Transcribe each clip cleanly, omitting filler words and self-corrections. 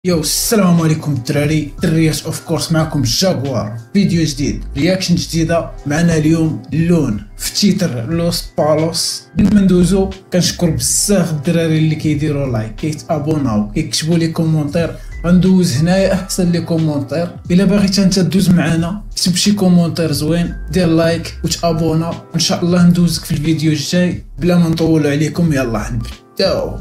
يو السلام عليكم الدراري دريات اوف كورس، معكم جاكوار فيديو جديد رياكشن جديده. معنا اليوم اللون في تيتر لوس بالوس. قبل ما ندوزو كنشكر بزاف الدراري اللي كيديروا لايك كيتابوناو كيكتبوا لي كومونتير. غندوز هنايا احسن لي كومونتير. الا باغي انت تدوز معنا كتب شي كومونتير زوين، دير لايك وتابونا، وان شاء الله ندوزك في الفيديو الجاي. بلا ما نطول عليكم يلا نبداو.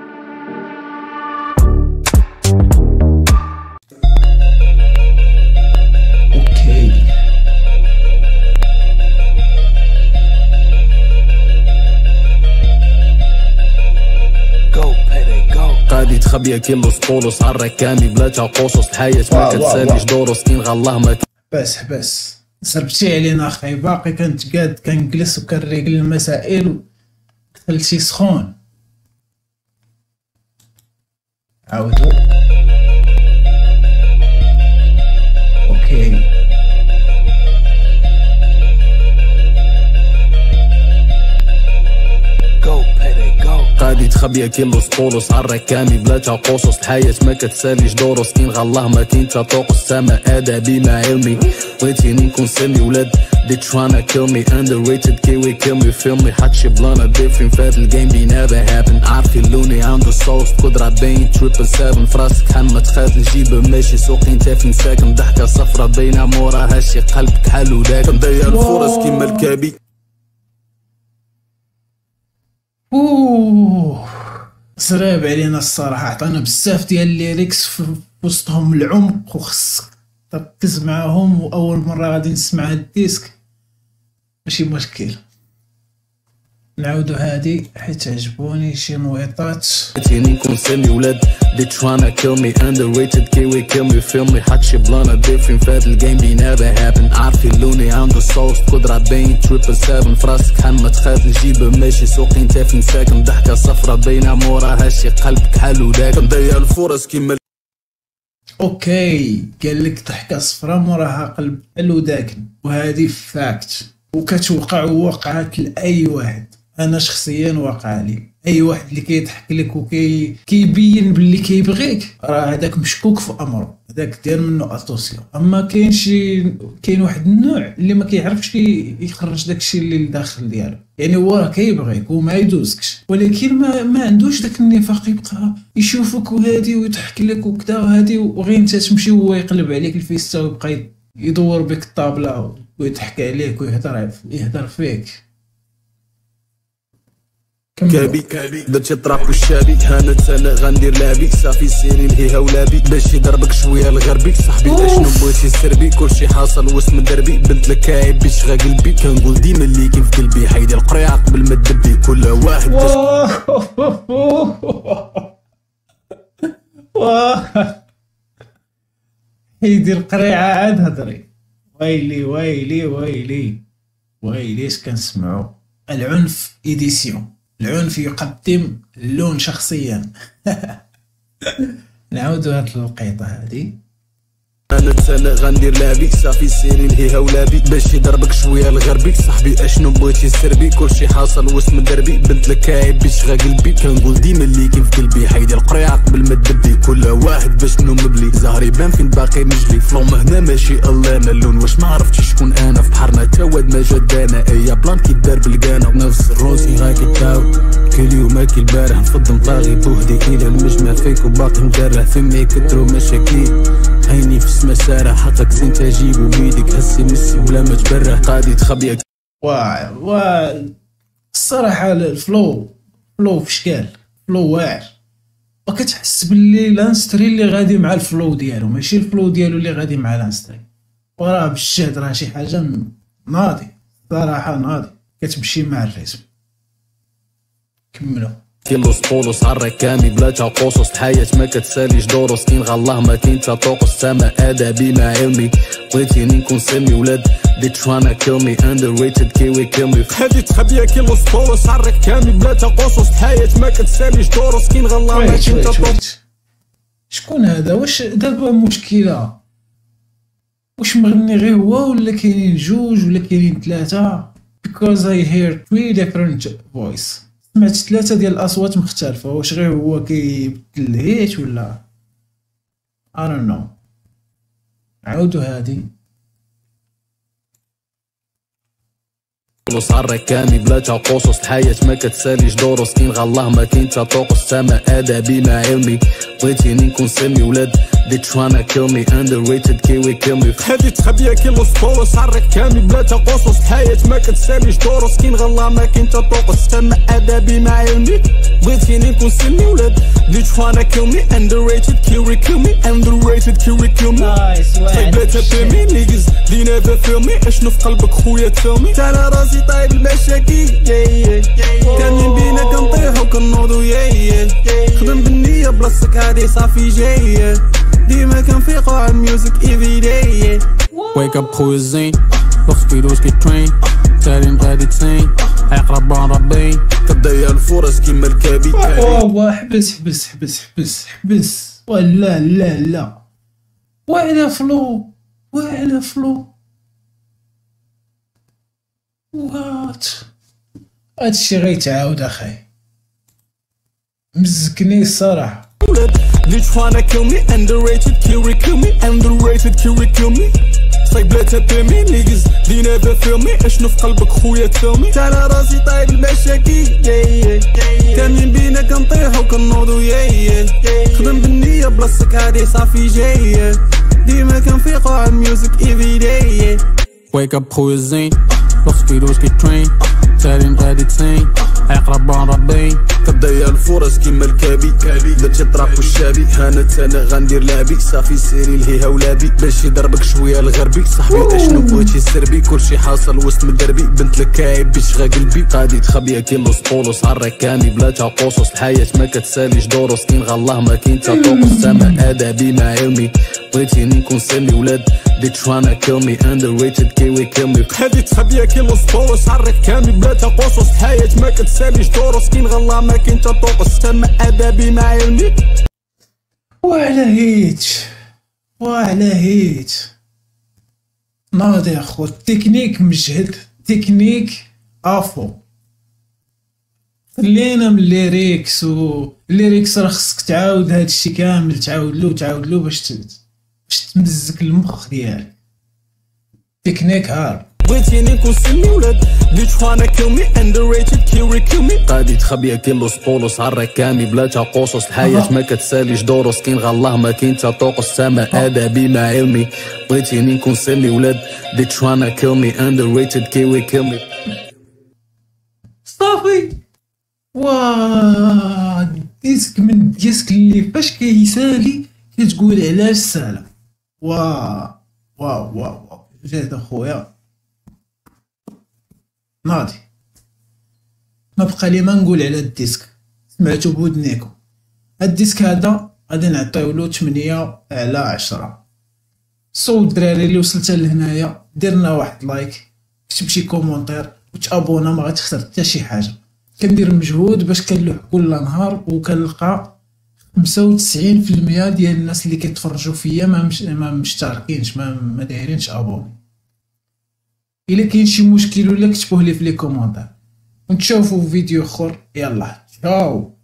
قاعد يتخبي كيلو سبولوس عالركامي بلا قصص. الحياة ما كتساليش دورس كين غالله ما بس سربتي علينا اخي. باقي كنت قاعد كنجلس وكنريقل المسائل ودخلتي سخون. عاودو اوكي. قاعد يتخبي كيلو سبولوس عالركامي بلا قصص. الحياة ما كتساليش دورس كين غالله ما كين تطوق. السما ادبي مع علمي بغيتيني نكون سامي ولاد they tryna kill me underrated kiwi kill me feel me حدشي بلانا different فات الجيم بي never happen. عارفين لوني عنده صوص قدرة باين 777 فراسك حال ما تخاف الجيب ماشي سوقي انت فين ساكن. ضحكة صفرة باينة موراها شي قلبك حلو داك مضيع الفرص كيما الكابي. صريب علينا الصراحة. عطانا بزاف ديال الليريكس في وسطهم العمق وخصك تركز معاهم. وأول مرة غادي نسمع هاد الديسك ماشي مشكل. نعاودو هادي حيت عجبوني شي نويطات. بغيتيني نكون سامي ولاد they tryna kill me underrated kiwi kill me feel me حدشي بلانا different فات الجيم بي never happen. عارفين لوني عنده صوص قدرة باين 777 فراسك حال ما تخاف الجيب ماشي سوقي انت فين ساكن. ضحكة صفرة باينة موراها شي قلبك حلو داك مضيع الفرص كيما اوكي. قالك ضحكة صفرة موراها قلب حلو داكن، وهذه فاكت وكتوقع ووقعت لأي واحد. انا شخصيا واقع لي اي واحد اللي كيضحك لك كيبين باللي كيبغيك راه هذاك مشكوك في امره، هذاك دير منه اتوسيون. اما كاين واحد النوع اللي ما كيعرفش يخرج داكشي اللي لداخل ديالو. يعني هو راه كيبغيك وما يدوزكش، ولكن ما عندوش داك النفاق يبقى يشوفك وهادي ويضحك لك وكذا وهادي، وغير انت تمشي وهو يقلب عليك الفيستا ويبقى يدور بك الطابله ويضحك عليك ويهضر فيك. كابي درتي الطراب والشابي هانت انا غندير لعبي صافي سيري الهيها ولابي باش يضربك شويه الغربي. صاحبي اشنو بغيتي سربي كلشي حاصل واسم دربي بنت لك كايب بيشغى قلبي. كنقول ديما اللي كاين في قلبي حيدي القريعه قبل ما تدبي كل واحد حيدي القريعه عاد هضري. ويلي ويلي ويلي ويلي اش كنسمعو. العنف إديسيون. العنف يقدم اللون شخصيا. نعاودو هاد الوقيطة هادي. انا غندير لعبي صافي سيري الهيها ولابي باش يضربك شويه الغربي. صاحبي اشنو بغيتي سربي كلشي حاصل واسم دربي بنت لك كايب بيشغى قلبي. كنقول ديما اللي كاين في قلبي حيدي القريعه قبل ما تدبي كل واحد باش نو مبلي. زهري بان فين باقي مجلي فلوم هنا ماشي الله انا اللون واش ما عرفتش شكون انا في بحرنا تواد ما جدانا. ايا بلان كيدار بالقانا نفس الروسي غاكي تاو كل يوم اكل البارح نفضل طاغي بوحدي الى المجمع فيك وباقي مجرح فمي كترو مشاكل. عيني في السما سارة حطك سنت اجيبو بيدك هسي مسي بلا ما تبرح. قاعد تخبي الصراحة الفلو في شكال فلو واعر، وكتحس باللي لانستري اللي غادي مع الفلو ديالو ماشي الفلو ديالو اللي غادي مع لانستري. وراه بالجهد راه شي حاجة ناضي صراحة ناضي كتمشي مع الريتم. كملوا. كيلو سبولوس عالركامي بلا قصص. الحياة ما كتساليش دورس كين غالله ما كين تطوق. السما ادبي مع علمي بغيتيني نكون سامي ولاد they tryna kill me underrated kiwi kill me. هادي تخبي كيلو سبولوس عالركامي بلا قصص. الحياة ما كتساليش دورس كين غالله ما كين تطوق. شكون هذا؟ واش دابا مشكلة واش مغني غير هو ولا كاينين جوج ولا كاينين ثلاثة؟ because I hear 3 different voice. سمعت 3 ديال الاصوات مختلفه، واش غير هو كيبدل الهيت ولا I don't know. عاودوا هادي. صار كامي بلا قصص الحياة ما كتساليش دروس كين غالله ما كاين تا طقس سما ادبي مع علمي بغيتيني نكون سامي ولاد they tryna kill me underrated kiwi kill me هادي تخبيه كيلو سبولو صار كامي بلا قصص الحياة ما كتساليش دروس كين غالله ما كاين تا طقس سما ادبي مع علمي بغيتيني نكون سامي ولاد they tryna kill me underrated kiwi kill me underrated kiwi kill me طيب لا تفهمي نيجز دي never feel me اشنو في قلبك خويا تفهمي تانا راسي طايب المشاكي كاملين بينا كنطيحو كنوضو خدم بالنية بلاصتك هادي صافي جاية ديما كنفيقو على الميوزك every day wake up خويا الزين وقت كيدوز كيترين تالين غادي تسين عقرب ربي كتضيع الفرص كيما الكابي واه حبس حبس حبس حبس حبس ولا لا لا وعلى فلو وعلى فلو وات هادشي غيتعاود اخاي مزكني الصراحه They tryna kill me underrated kill me underrated kill me صايب بلا تفهمي نيجز دي never feel me اشنو في قلبك خويا تفهمي تانا راسي طايب المشاكي كاملين بينا كنطيحو كنوضو خدم بالنية بلاصتك هادي صافي جاية ديما كنفيقو على الميوزك every day wake up خويا الزين وقت كيدوز كيترين تالين غادي تسين عقرب ربي كتضيع الفرص كيما الكابي درتي الطراب والشابي انا غندير لعبي صافي سيري الهيها ولابي باش يضربك شويه الغربي صاحبي اشنو بغيتي سربي كلشي حاصل وسط من دربي بنت لك كايب بشغا قلبي غادي تخبيه كيلو سبولو صار كامي بلا تا قصص الحياة ما كتساليش دروس كين غالله ما كاين تا طقس سما ادبي مع علمي بغيتيني نكون سامي ولاد they tryna kill me underrated kiwi kill me هادي تخبيه كيلو سبولو صار كامي بلا تا قصص الحياة ما كتساليش دروس كين غالله ما كاين تا طقس سما ادبي مع علمي وعلى هيت ناضي اخو التكنيك مجهد تكنيك افو خلينا من الليريكس الليريكس راه خصك تعاود هادشي كامل تعاود له باش تمزك المخ ديالك تكنيك هار بغيتيني نكون سمي ولاد they tryna kill me underrated kill me غادي تخبيه كيلو سبولو صار كامي بلا تا قصص الحياة ما كتساليش دروس كين غالله ما كاين تا طقس سما ادبي مع علمي بغيتيني نكون سمي ولاد they tryna kill me underrated kill me صافي ديسك من ديسك اللي فاش كيسالي كتقول علاش سالا واو جات اخويا ناضي ما بقى لي ما نقول على الديسك سمعتو بودنيكم الديسك هذا غادي نعطيو له 8/10 صوت الدراري اللي وصلت لهنايا ديرنا واحد لايك كتب شي كومونتير وتابونا ما غتخسر حتى شي حاجه كندير مجهود باش كنلوح كل نهار وكنلقى 95% ديال الناس اللي كيتفرجوا فيا ما مشتركينش ما دايرينش ابوني الا كاين شي مشكل ولا كتبوه لي في لي كومونتير ونتشوفوا في فيديو اخر يلا تشاو.